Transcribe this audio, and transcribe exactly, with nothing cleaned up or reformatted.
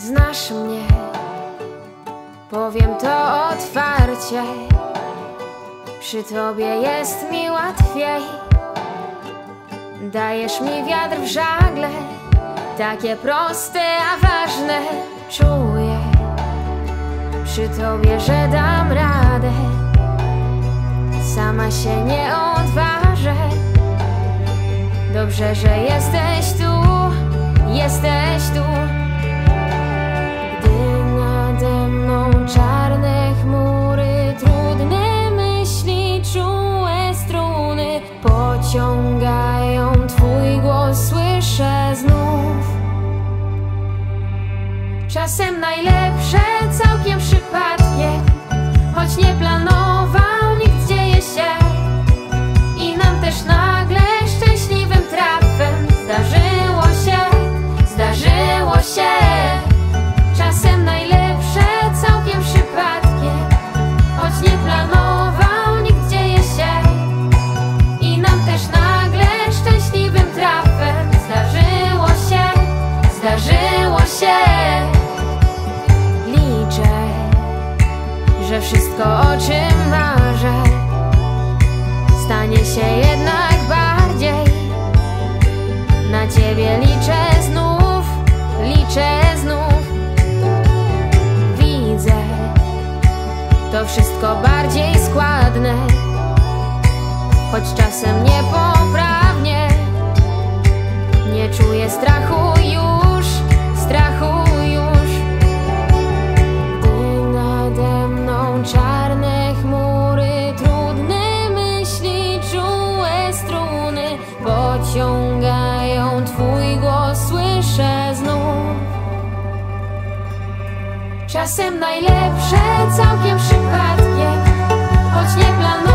Znasz mnie, powiem to otwarcie. Przy tobie jest mi łatwiej. Dajesz mi wiatr w żagle, takie proste, a ważne. Czuję przy tobie, że dam radę. Sama się nie odważę. Dobrze, że jesteś tu, jesteś tu. Gdy nade mną czarne chmury, trudne myśli, czułe struny pociągają twój głos, słyszę znów. Czasem najlepsze całkiem przypadkiem, choć nie planował, nikt dzieje się. I nam też nagle szczęśliwym trafem zdarzyło się, zdarzyło się. Czasem najlepsze całkiem przypadkiem, choć nie planował, nikt dzieje się. I nam też nagle szczęśliwym trafem zdarzyło się, zdarzyło się. Liczę, że wszystko, o czym marzę, stanie się jednak bardziej. Na ciebie liczę znów, liczę znów. Widzę to wszystko bardziej składne, choć czasem niepoprawnie. Nie czuję strachu już, strachu już. Gdy nade mną czarne chmury, trudne myśli, czułe struny pociągają twój głos, słyszę znów. Czasem najlepsze całkiem przypadkiem, choć nie planuję.